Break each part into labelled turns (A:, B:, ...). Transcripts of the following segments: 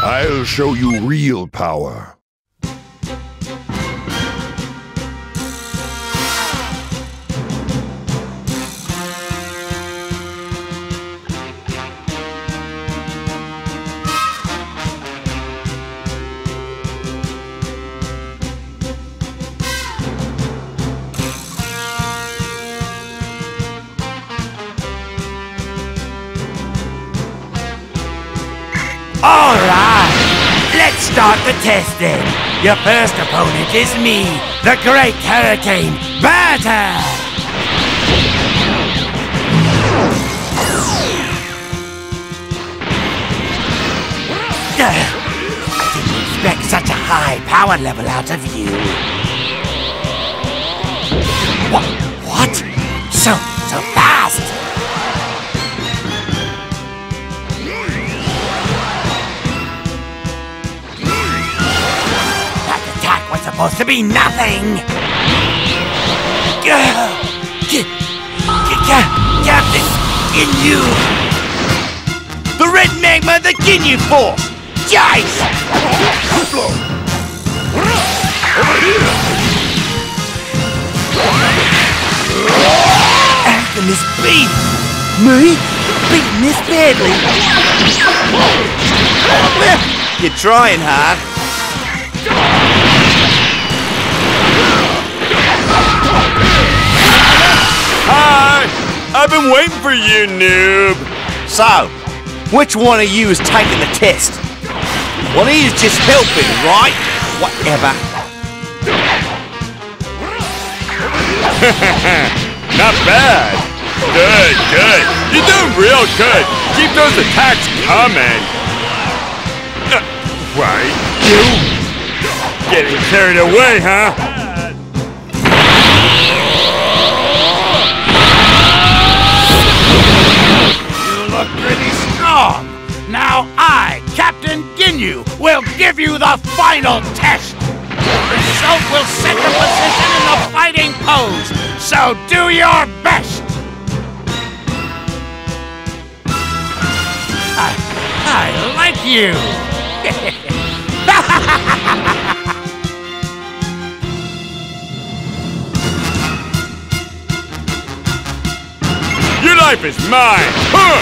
A: I'll show you real power.
B: Alright, let's start the testing. Your first opponent is me, the Great Hurricane Berta! I didn't expect such a high power level out of you. What? So fast! Supposed to be nothing! Captain Ginyu! The red magma, the Ginyu Force! Jice!
A: Flow! Over here!
B: Alchemist Beam! Me? Beating this badly? You're trying hard.
C: Hi! I've been waiting for you, noob!
B: So, which one of you is taking the test? One of you is just helping, right? Whatever.
C: Not bad! Good! You're doing real good! Keep those attacks coming! Right, you? Getting carried away, huh?
B: Look pretty strong. Now I, Captain Ginyu, will give you the final test. The result will set your position in the fighting pose, so do your best. I like you.
C: Your life is mine! Huh!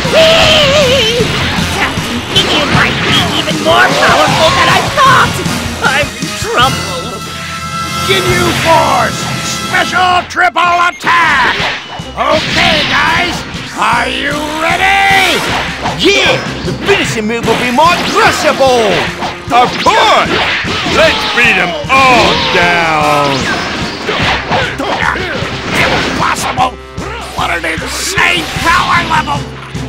D: Captain Ginyu might be even more powerful than I thought! I'm in trouble!
B: Ginyu Force! Special triple attack! Okay, guys, are you ready? Yeah! The finishing move will be more crushable!
C: Of course! Let's beat them all down!
B: Impossible! What an insane power level!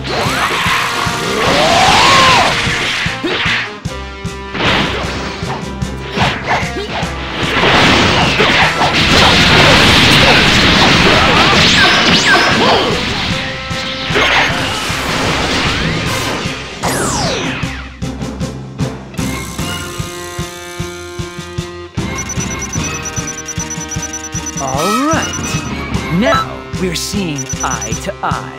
E: All right. Now we're seeing eye to eye.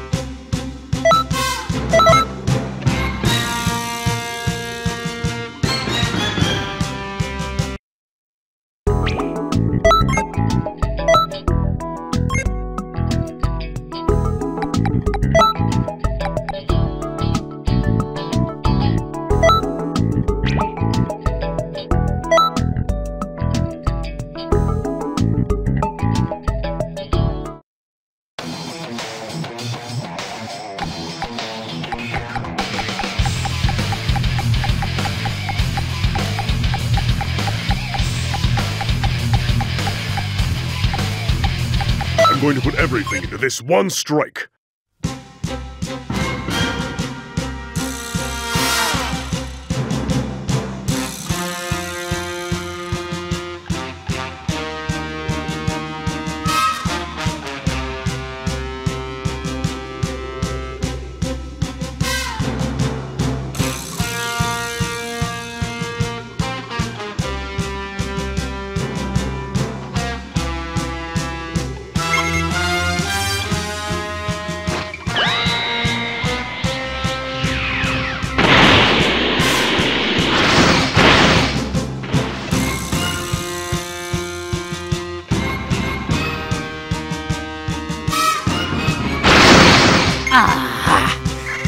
A: I'm going to put everything into this one strike.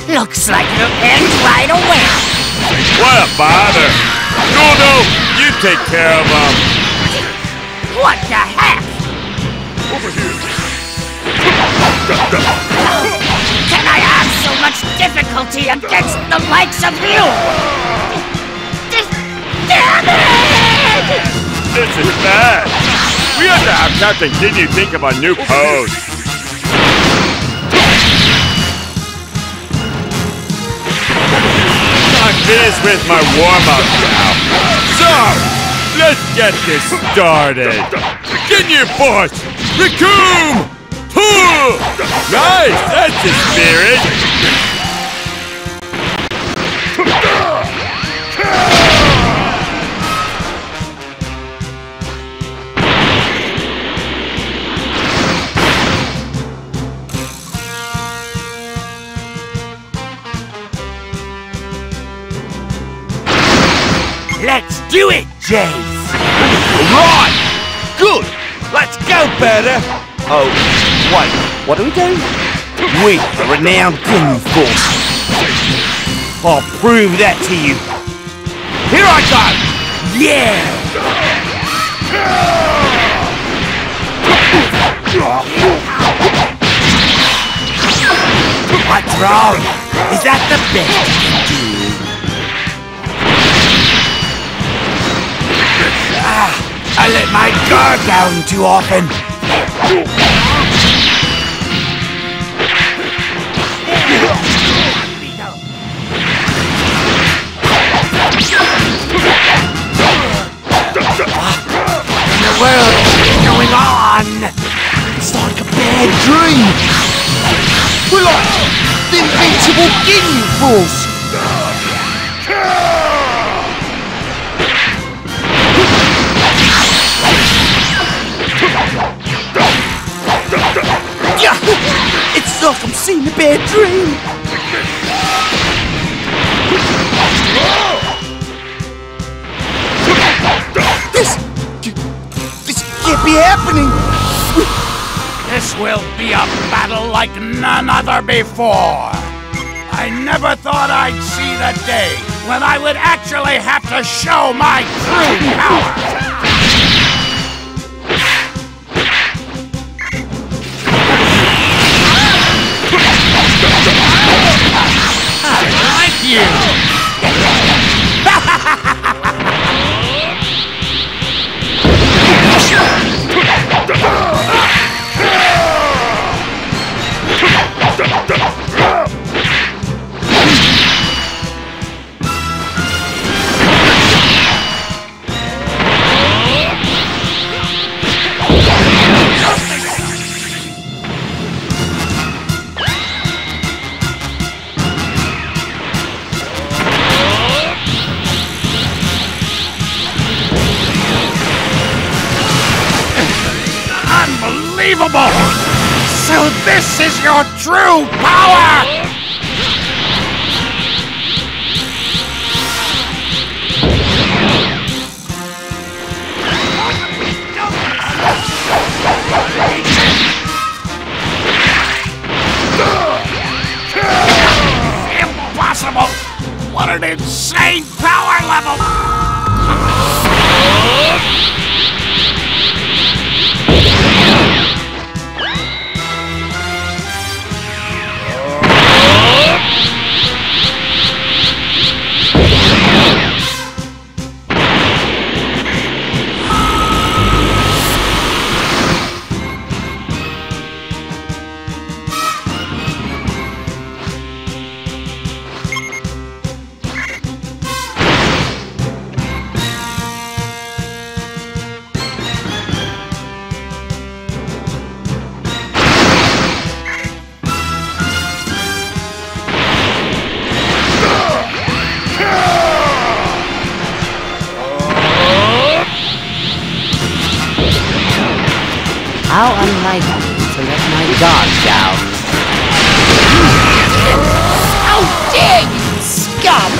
D: Looks like it'll end right away.
C: What a bother! Gordo, you take care of him.
D: What the heck?
A: Over here.
D: Can I have so much difficulty against the likes of you? Damn it!
C: This is bad. We have to have Captain Ginyu think of a new pose. I'm finished with my warm-up now. So, let's get this started. Ginyu Force! Recoome! Nice! That's the spirit!
B: Let's do it, Jace!
F: Right! Good! Let's go, Better! Oh, wait, what do we do? We are the renowned Ginyu Force. I'll prove that to you. Here I go!
B: Yeah! What's wrong? Is that the best you can do? I let my guard down too often. What in the world is going on?
F: It's like a bad dream. We're like the invincible Ginyu Force. It's like I'm seeing a bad dream. This can't be happening.
B: This will be a battle like none other before. I never thought I'd see the day when I would actually have to show my true power. I like you! Unbelievable! So this is your true power! Impossible! What an insane power level!
D: How unlikely to let my guard down. How dare you, scum!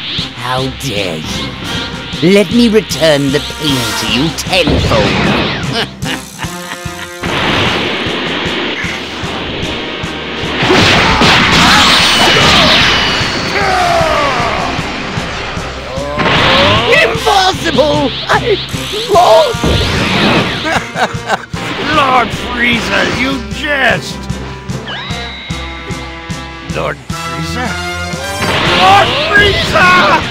D: How dare you? Let me return the pain to you tenfold. Impossible! I lost!
B: Lord Frieza, you jest! Lord Frieza? Lord Frieza!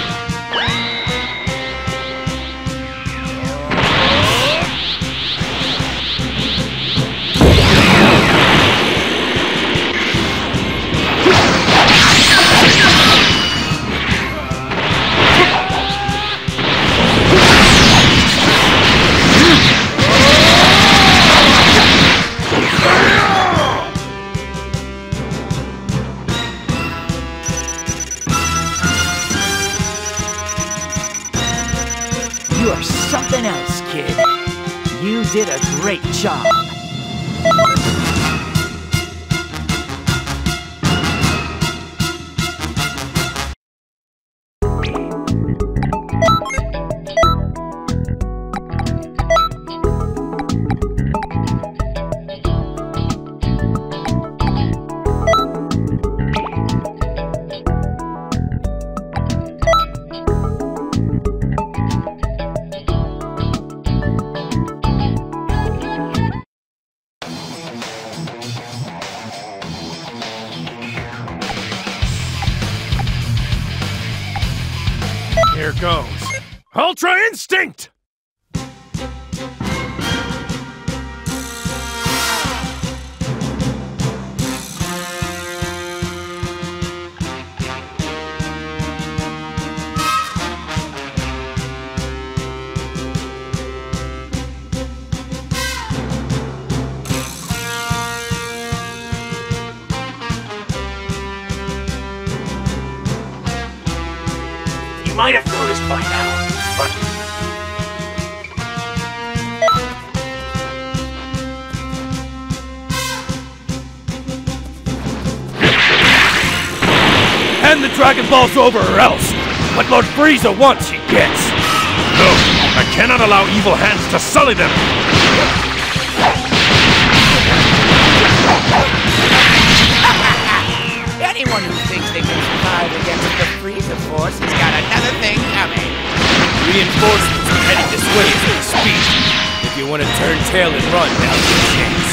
E: You are something else, kid. You did a great job.
A: Here goes. Ultra Instinct!
B: You might have noticed by now, but
A: Hand the Dragon Balls over or else! What Lord Frieza wants, he gets! No! I cannot allow evil hands to sully them!
D: Anyone who thinks they can survive against the Frieza Force has got another thing coming.
G: Reinforcements are heading this way as we speak. If you want to turn tail and run, now's your chance.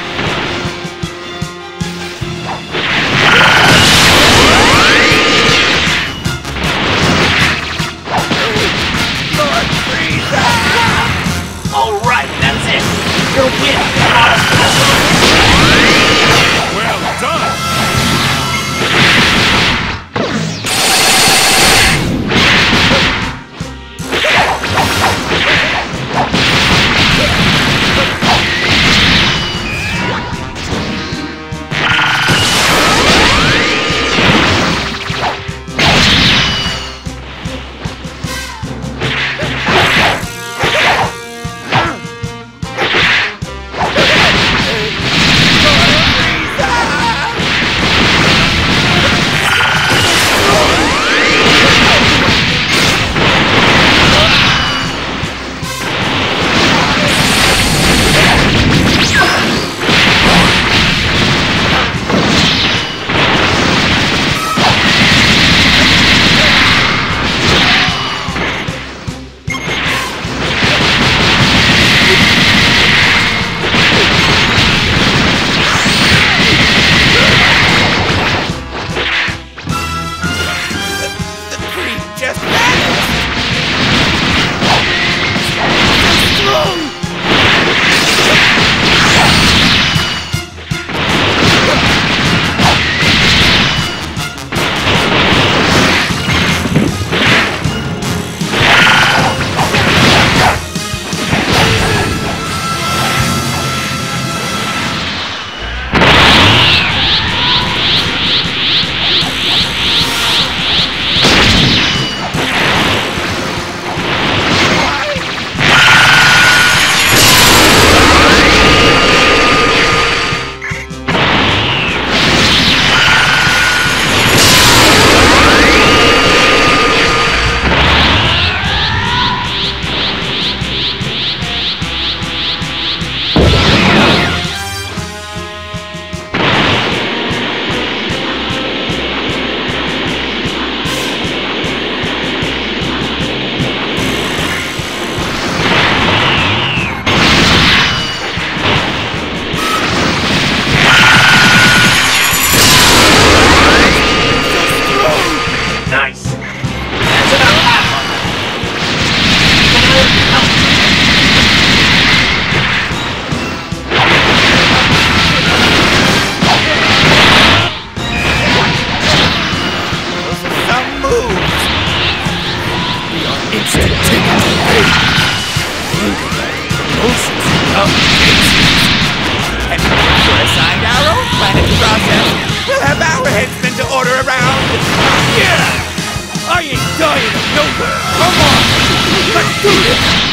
D: Lord Frieza!
B: alright, that's it! You're winning!
A: Well done!
B: And for a signed our own planet's process, we'll have our headsmen to order around.
A: Yeah! I ain't dying of nowhere! Come on! Let's do this!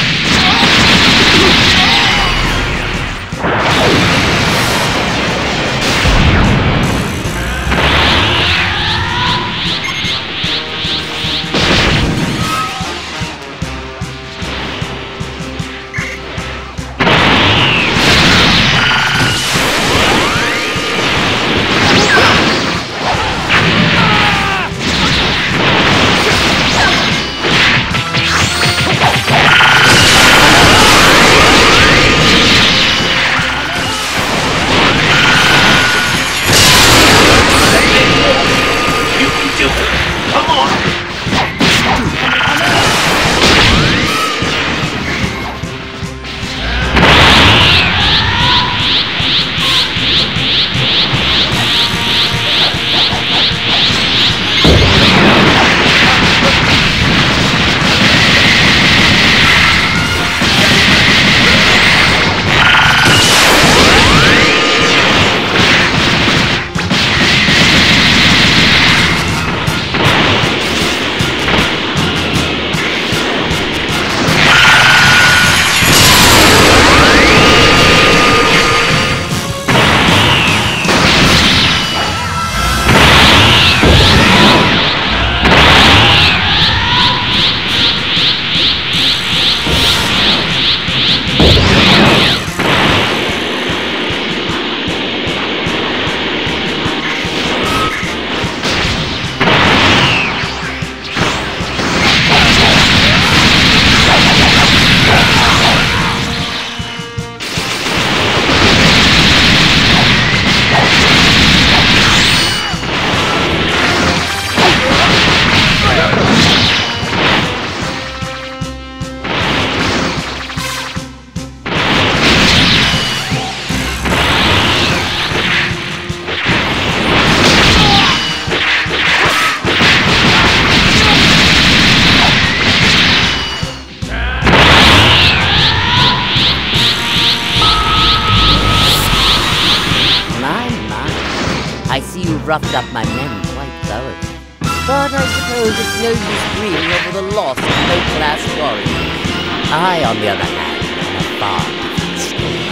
D: I see you roughed up my men quite thoroughly. But I suppose it's no use grieving over the loss of low-class warriors. I, on the other hand, am a far different story.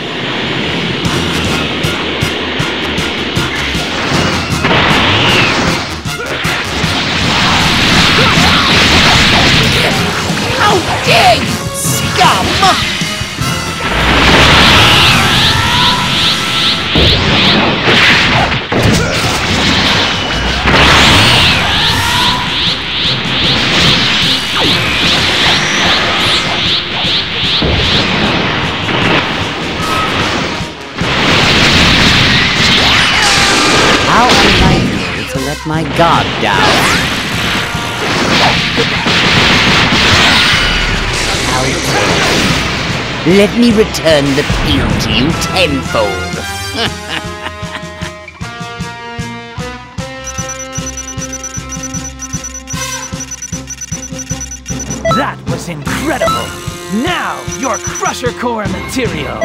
B: How dare you, scum!
D: How unlikely to let my guard down. How dare you. Let me return the peel to you tenfold.
E: That was incredible! Now, your Crusher Core material!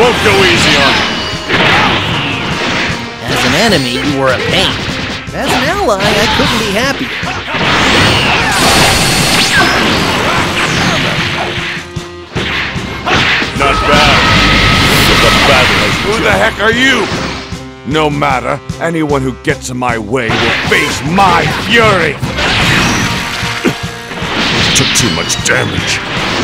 C: Won't go easy on you.
H: As an enemy, you were a pain. As an ally, I couldn't be happier.
C: Not bad. But the battle has
F: Who the heck are you? No matter, anyone who gets in my way will face my fury!
C: took too much damage.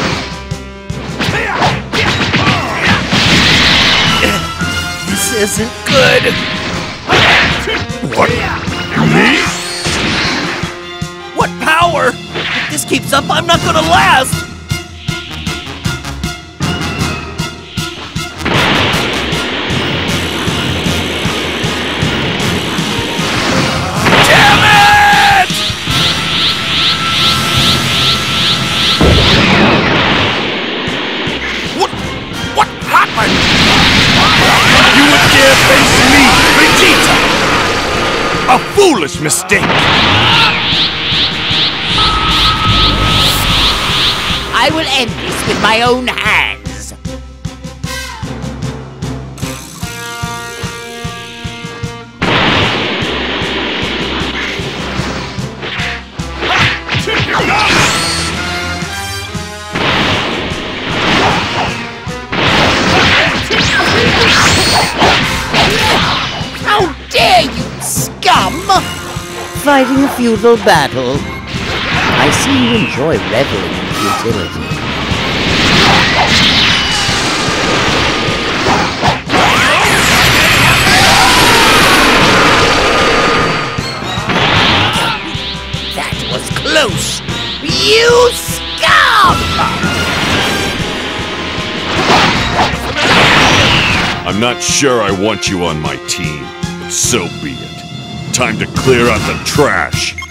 H: This isn't good.
C: What? Me?
H: What power? If this keeps up, I'm not gonna last!
F: You would dare face me, Vegeta! A foolish mistake!
D: I will end this with my own hands. How dare you, scum! Fighting a futile battle. I see you enjoy reveling in futility. That was close! You scum!
C: I'm not sure I want you on my team, but so be it. Time to clear out the trash.